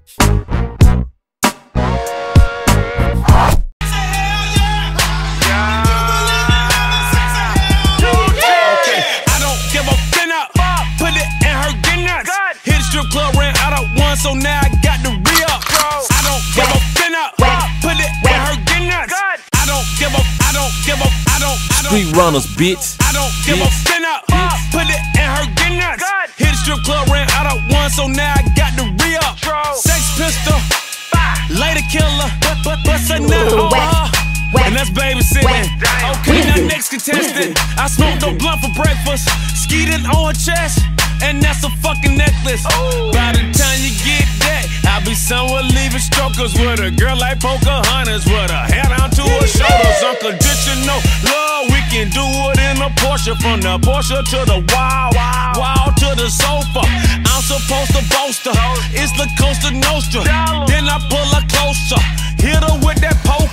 Strip club ran out of one, so now I got the re-up. I don't give a fin up. Put it in her get nuts. I don't give a, I don't give a, I don't. Street runners, bitch. I don't give a fin up. Put it in her get nuts. Hit the strip club ran out of one, so now I got the re-up. Sex pistol, later killer, bust a nut on her. And that's babysitting. Okay, now next contestant. I smoked a blunt for breakfast, skied it on her chest, and that's a fucking necklace. By the time you get that, I'll be somewhere leaving strokers with a girl like Pocahontas, with her hair down to her shoulders. Unconditional love, we can do it in a Porsche. From the Porsche to the wild, wild to the sofa. I'm supposed to boast her, it's the Costa Nostra. Then I pull her closer, hit her with that poster.